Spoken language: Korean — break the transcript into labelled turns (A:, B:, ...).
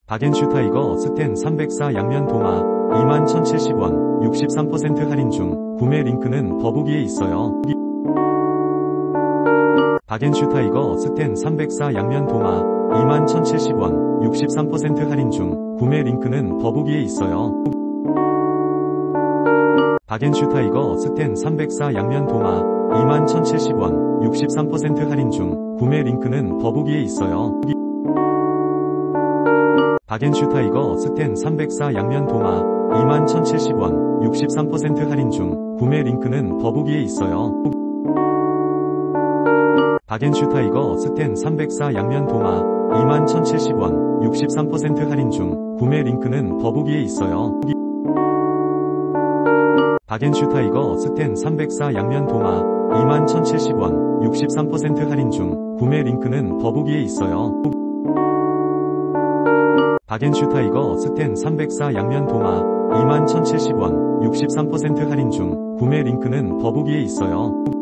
A: 박앤슈타이거 스텐 304 양면 도마 21,070원 63% 할인 중. 구매 링크는 더보기에 있어요. 박앤슈타이거 스텐 304 양면 도마 21,070원 63% 할인 중. 구매 링크는 더보기에 있어요. 박앤슈타이거 스텐 304 양면 도마 21,070원 63% 할인 중. 구매 링크는 더보기에 있어요. 박앤슈타이거 스텐 304 양면 도마 21,070원 63% 할인 중. 구매 링크는 더보기에 있어요. 박앤슈타이거 스텐 304 양면 도마 21,070원 63% 할인 중. 구매 링크는 더보기에 있어요. 박앤슈타이거 스텐 304 양면 도마 21,070원 63% 할인 중. 구매 링크는 더보기에 있어요. 박앤슈타이거 스텐 304 양면 도마 21,070원 63% 할인 중. 구매 링크는 더보기에 있어요.